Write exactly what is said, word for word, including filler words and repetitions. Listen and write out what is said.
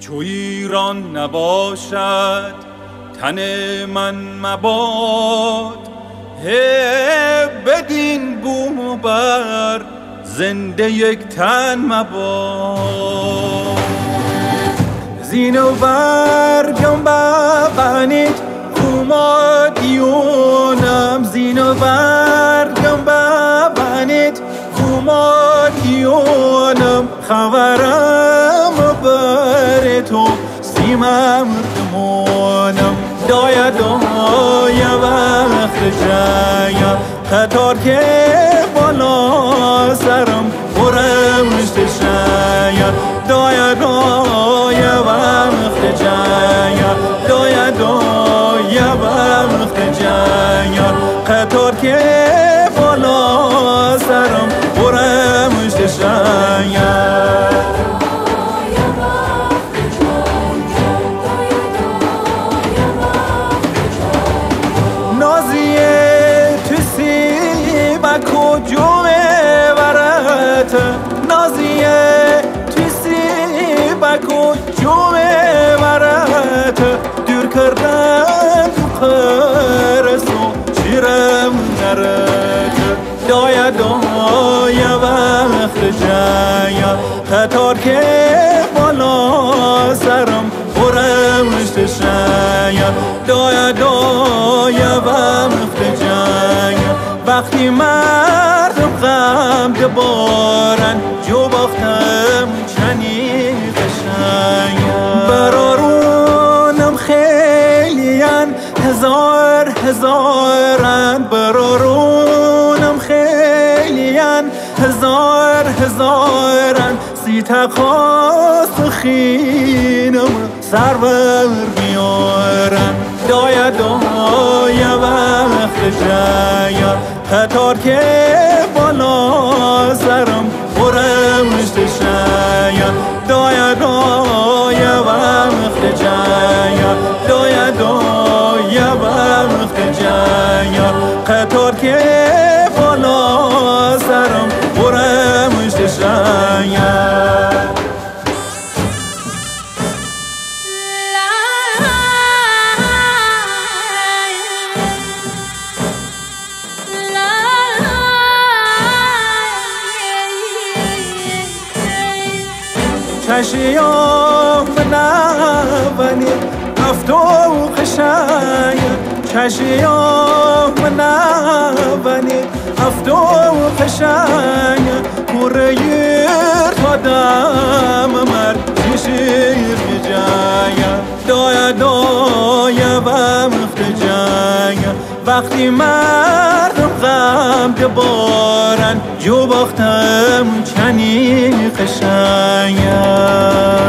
چو ایران نباشد تن من مباد، هی بدین بوم و بر زنده یک تن مباد. زین و برگم ببنید کومادیونم، زین و برگم ببنید کومادیونم، خبرم بر تو سیمم دمونم. دایا دایا وقت جایا قطار که بالا سرم برمشت شاید. دایا دایا وقت جایا دایا دایا وقت جایا قطار که بالا سرم برمشت شاید. کجومه ورت نازیه توی سیبک و جومه ورت، دور کردن تو قرص و چیرم نرت. دایا دایا وقت جایا قطار که بالا سرم برمشت شاید. دایا دایا وقت جایا وقتی مردم غم دبارن جو باختم چنی قشنگم. برارونم خیلیان هزار هزارن، برارونم خیلیان هزار هزارن، سی تقاس خینم سرور بیارن. دایا دایا وقت جایا قطار که بالا سرم برمشت شاید. دایا دایا وقت جایا دایا دایا وقت جایا قطار که بالا سرم برمشت شاید. چشیام نبنید افتو قشنگ، چشیام نبنید افتو قشنگ، کوره یر تا دم مرد شیر بجایا. دایا دایا وقت جایا وقتی مردم غم دبارن جو باختم چنی قشنگم.